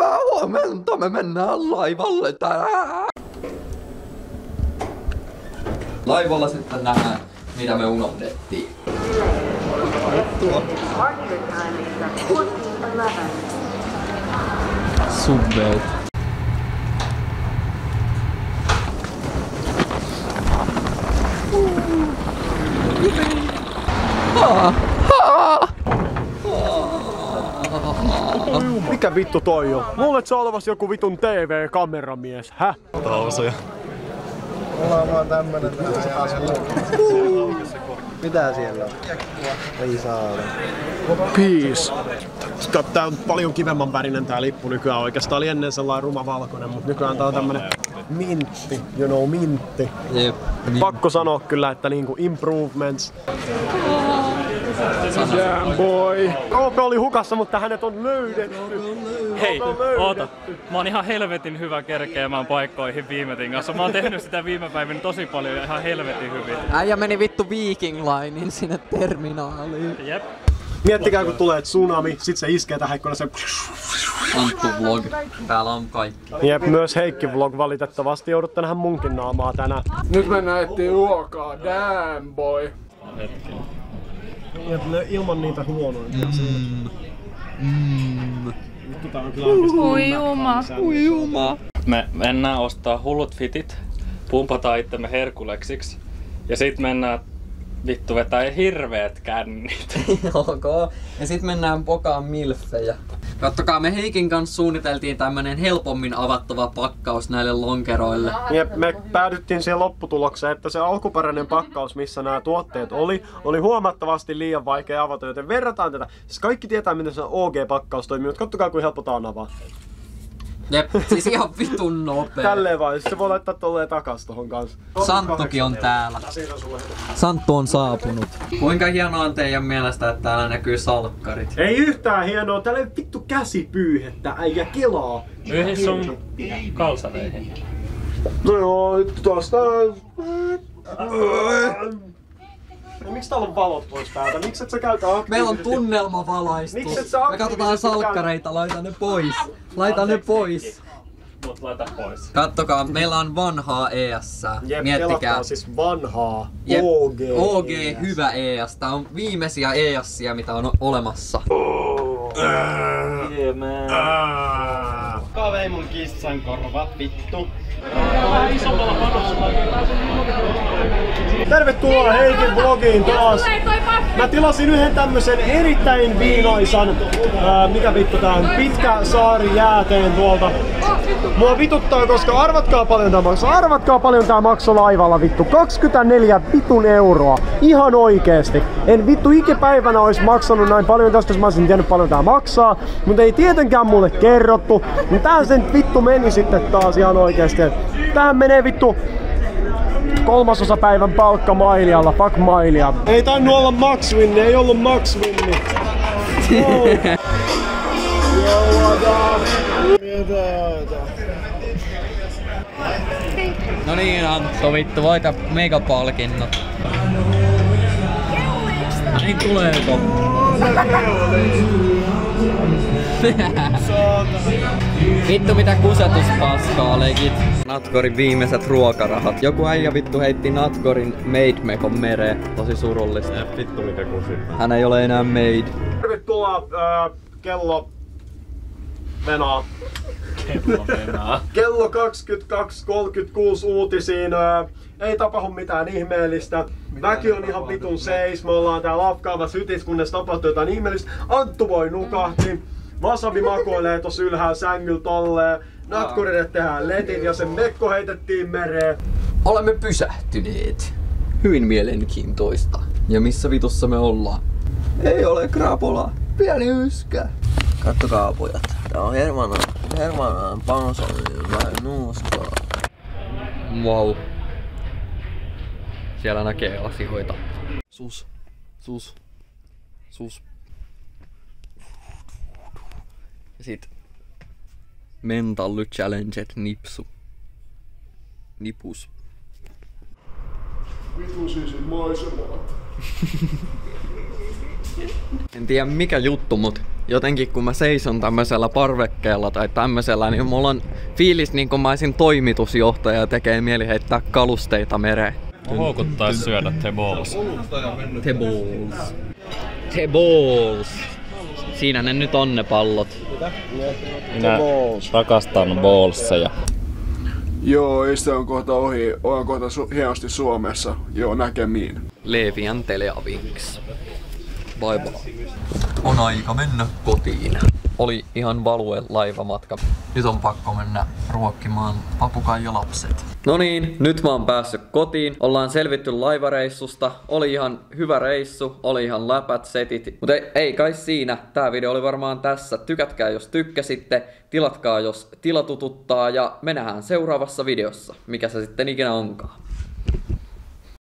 Huomenta me mennään laivalle täällä. Laivalla sitten nähdään, mitä me unohdettiin. Subway. Mikä vittu toi on? Luulet sä olevas joku vitun TV-kameramies, häh? Tausoja. Mulla on vaan tämmönen mitä siellä on? Ei saa olla. Peace. Tää on paljon kivemman värinen tää lippu nykyään oikeastaan. Oli ennen sellainen ruma valkoinen, mutta nykyään tää on tämmönen mintti, you know, mintti. Jep. Pakko sanoa kyllä, että niinku improvements. Yeah, boy. KP oli hukassa, mutta hänet on löydetty. Hei, oota. Mä oon ihan helvetin hyvä kerkeämään paikkoihin viime tingassa. Mä oon tehnyt sitä viime päivinä tosi paljon ja ihan helvetin hyvin. Äijä meni vittu Viking Linein sinne terminaaliin. Jep. Miettikää kun tulee tsunami, sit se iskee tähän ikkunaan se... Anttu vlog. Täällä on kaikki. Jep, myös Heikki vlog valitettavasti. Joudutte nähdä munkin naamaa tänään. Nyt me näettiin ruokaa, damn boy. Jep, ilman niitä huonoja. Ujuma. Me mennään ostaa hullut fitit, pumpataan itsemme Herkuleksiksi ja sit mennään vittu vetää hirveet kännit. Ok. Ja sit mennään pokaan milfejä. Kattokaa, me Heikin kanssa suunniteltiin tämmönen helpommin avattava pakkaus näille lonkeroille. Jep, me päädyttiin siihen lopputulokseen, että se alkuperäinen pakkaus, missä nämä tuotteet oli huomattavasti liian vaikea avata, joten verrataan tätä. Siis kaikki tietää, miten se OG-pakkaus toimii, mutta kattokaa, kuinka helppo tää on avaa. Jep, siis ihan vitun nopea. Tälleen vaan, se voi laittaa tolleen takas tohon kanssa. Santtukin on täällä. Santtu on saapunut. Kuinka hienoa on teidän mielestä, että täällä näkyy salkkarit? Ei yhtään hienoa, täällä ei vittu käsipyyhettä, äijä kelaa. Yhdessä sun kalsareihin. No joo, nyt tuosta... No, miksi täällä on valot pois päältä? Miksi et sä käytä aktiivisesti? Meillä on tunnelmavalaistus. Miksi et sä me aktiivisesti katsotaan salkkareita, laita ne pois. Laita ne pois. Mut laita pois. Kattokaa, meillä on vanhaa ES-sää. Jep, Miettikää. siis vanhaa. Jep, OG. OG hyvä ES. Tää on viimeisiä ES-sia, mitä on olemassa. Yeah, man. Kuka vei mun kissan korvat, vittu? Tervetuloa Heikin vlogiin taas. Mä tilasin yhden tämmösen erittäin viinoisan, mikä vittu tää on, pitkä saari jääteen tuolta. Mua vituttaa, koska arvatkaa paljon tää maksoi. Arvatkaa paljon tää maksoi laivalla vittu. 24 vitun euroa. Ihan oikeesti. En vittu ikipäivänä ois maksanut näin paljon tästä, jos mä olisin tiennyt paljon tää maksaa. Mutta ei tietenkään mulle kerrottu. Niin tää sen vittu meni sitten taas ihan oikeesti. Tähän menee vittu 3/3 päivän palkka Mailialla, fuck Mailia. Ei tainnut olla Max Winni, ei ollut Max Winni. No niin, Antto, vittu, voita megapalkinnot. Niin tuleeko? Vittu mitä kusetuspaskaa legit. Natkorin viimeiset ruokarahat. Joku äijä vittu heitti Natkorin Maid-mekon mereen. Tosi surullista. Vittu mikä kusi. Hän ei ole enää maid. Tervetuloa kello venaa. Kello 22:36 uutisiin. Ei tapahdu mitään ihmeellistä. Väki on ihan vitun seis. Me ollaan täällä lafkaavassa hytis, kunnes tapahtuu jotain ihmeellistä. Anttu voi nukahti. Wasabi makoilee tossa ylhäällä sängyllä tolleen. Natkurille tehdään letit ja sen mekko heitettiin mereen. Olemme pysähtyneet. Hyvin mielenkiintoista. Ja missä vitussa me ollaan? Ei ole krapola. Pieni yskä. Kattokaa pojat. Tää on Hermanan pansoni vai nuuskaa. Wow. Siellä näkee asioita. Sus. Ja sit Mental Challenged nipsu. Nipus. Vitun siisit maisemat. En tiedä mikä juttu, mut jotenkin kun mä seison tämmöisellä parvekkeella tai tämmöisellä, niin mulla on fiilis niin kun mä olisin toimitusjohtaja ja tekee mieli heittää kalusteita mereen. Houkuttais syödä the balls. The balls. The balls. Siinä ne nyt on ne pallot. Minä rakastan ballseja. Joo, este on kohta ohi. Olen kohta hienosti Suomessa. Joo, näkemiin. Levian Teleavinks. Bye bye. On aika mennä kotiin. Oli ihan value laivamatka. Nyt on pakko mennä ruokkimaan papukaijalapset. No niin, nyt mä oon päässyt kotiin. Ollaan selvitty laivareissusta. Oli ihan hyvä reissu. Oli ihan läpät setit. Mutta ei kai siinä. Tää video oli varmaan tässä. Tykätkää jos tykkäsitte. Tilatkaa jos tilatututtaa. Ja me nähdään seuraavassa videossa. Mikä se sitten ikinä onkaan.